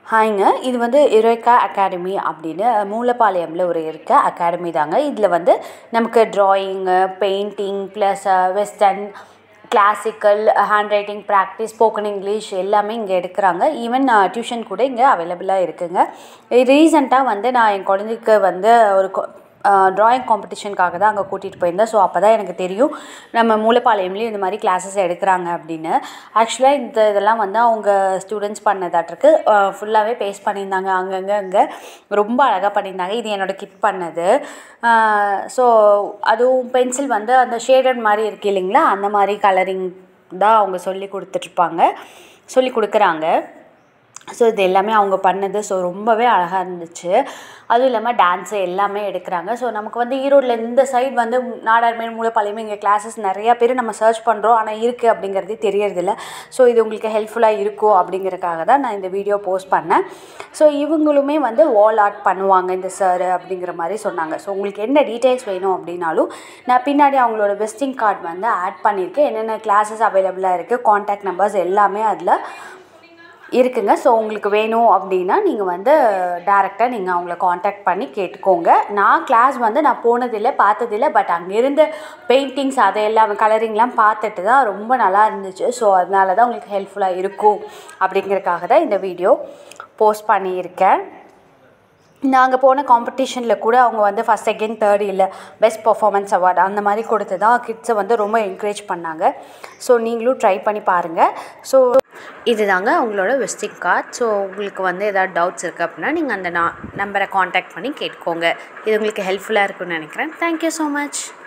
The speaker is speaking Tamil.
ஹாய்ங்க. இது வந்து யுரேகா அகாடமி அப்படின்னு மூலப்பாளையம்ல இருக்க அகாடமி தாங்க. இதில் வந்து நமக்கு drawing, painting plus western, classical, handwriting practice, spoken English எல்லாமே இங்கே எடுக்கிறாங்க. ஈவன் டியூஷன் கூட இங்கே அவைலபிளாக இருக்குதுங்க. ரீசெண்டாக வந்து நான் என் குழந்தைக்கு வந்து ஒரு ட்ராயிங் காம்படிஷனுக்காக தான் அங்கே கூட்டிகிட்டு போயிருந்தேன். ஸோ அப்போ தான் எனக்கு தெரியும் நம்ம மூலப்பாளையம்லேயும் இந்த மாதிரி கிளாஸஸ் எடுக்கிறாங்க அப்படின்னு. ஆக்சுவலாக இதெல்லாம் வந்து அவங்க ஸ்டூடெண்ட்ஸ் பண்ணதாட்டிருக்கு. ஃபுல்லாகவே பேஸ்ட் பண்ணியிருந்தாங்க. அங்கே ரொம்ப அழகாக பண்ணியிருந்தாங்க. இது என்னோடய கிட் பண்ணது. ஸோ அதுவும் பென்சில் வந்து அந்த ஷேடட் மாதிரி இருக்குது இல்லைங்களா, அந்த மாதிரி கலரிங் தான் அவங்க சொல்லி கொடுக்குறாங்க. ஸோ இது எல்லாமே அவங்க பண்ணது. ஸோ ரொம்பவே அழகாக இருந்துச்சு. அதுவும் இல்லாமல் டான்ஸு எல்லாமே எடுக்கிறாங்க. ஸோ நமக்கு வந்து ஈரோட்டில் இந்த சைடு வந்து நாடார்மேல், மூலப்பாளையம் இங்கே கிளாஸஸ் நிறையா பேர் நம்ம சர்ச் பண்ணுறோம். ஆனால் இருக்குது அப்படிங்கிறதே தெரியறதில்ல. ஸோ இது உங்களுக்கு ஹெல்ப்ஃபுல்லாக இருக்கும் அப்படிங்கிறதுக்காக தான் நான் இந்த வீடியோ போஸ்ட் பண்ணேன். ஸோ இவங்களுமே வந்து வால் ஆர்ட் பண்ணுவாங்க இந்த சார் அப்படிங்கிற மாதிரி சொன்னாங்க. ஸோ உங்களுக்கு என்ன டீட்டெயில்ஸ் வேணும் அப்படின்னாலும் நான் பின்னாடி அவங்களோட விசிட்டிங் கார்டு வந்து ஆட் பண்ணியிருக்கேன். என்னென்ன கிளாஸஸ் அவைலபிளாக இருக்குது, கான்டாக்ட் நம்பர்ஸ் எல்லாமே அதில் இருக்குங்க. ஸோ உங்களுக்கு வேணும் அப்படின்னா நீங்கள் வந்து டேரெக்டாக நீங்கள் அவங்கள காண்டாக்ட் பண்ணி கேட்டுக்கோங்க. நான் கிளாஸ் வந்து நான் போனதில்லை, பார்த்ததில்லை. பட் அங்கே இருந்த பெயிண்டிங்ஸ் அதை எல்லாம் கலரிங்லாம் பார்த்துட்டு தான் ரொம்ப நல்லா இருந்துச்சு. ஸோ அதனால தான் உங்களுக்கு ஹெல்ப்ஃபுல்லாக இருக்கும் அப்படிங்கிறதுக்காக தான் இந்த வீடியோ போஸ்ட் பண்ணியிருக்கேன். நாங்கள் போன காம்படிஷனில் கூட அவங்க வந்து ஃபஸ்ட், செகண்ட், தேர்ட் இல்லை பெஸ்ட் பர்ஃபார்மன்ஸ் அவார்டு அந்த மாதிரி கொடுத்து தான் கிட்ஸை வந்து ரொம்ப என்கரேஜ் பண்ணாங்க. ஸோ நீங்களும் ட்ரை பண்ணி பாருங்கள். ஸோ இதுதாங்க உங்களோட விசிட்டிங் கார்டு. ஸோ உங்களுக்கு வந்து எதாவது டவுட்ஸ் இருக்குது அப்படின்னா நீங்கள் அந்த நம்பரை காண்டாக்ட் பண்ணி கேட்டுக்கோங்க. இது உங்களுக்கு ஹெல்ப்ஃபுல்லாக இருக்குன்னு நினைக்கிறேன். Thank you so much.